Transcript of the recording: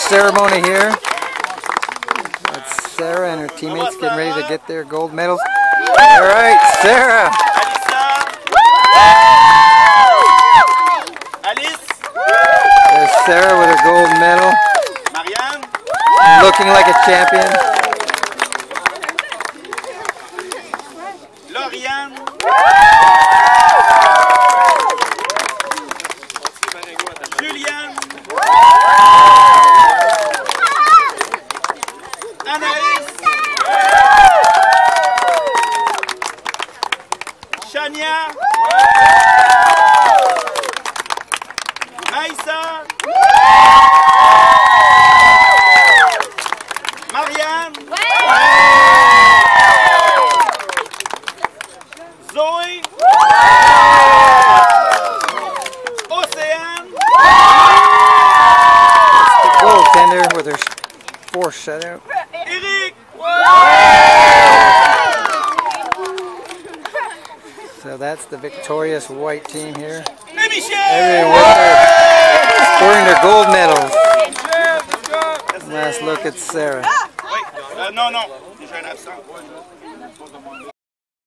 ceremony here. That's Sarah and her teammates getting ready to get their gold medals. All right, Sarah. There's Sarah with her gold medal. Looking like a champion. Shania, Maïssa, Marianne, Zoe, Océane, the goaltender with her fourth shutout. Eric. So that's the victorious white team here. Everyone scoring their gold medals. Last look at Sarah. non, déjà un absent.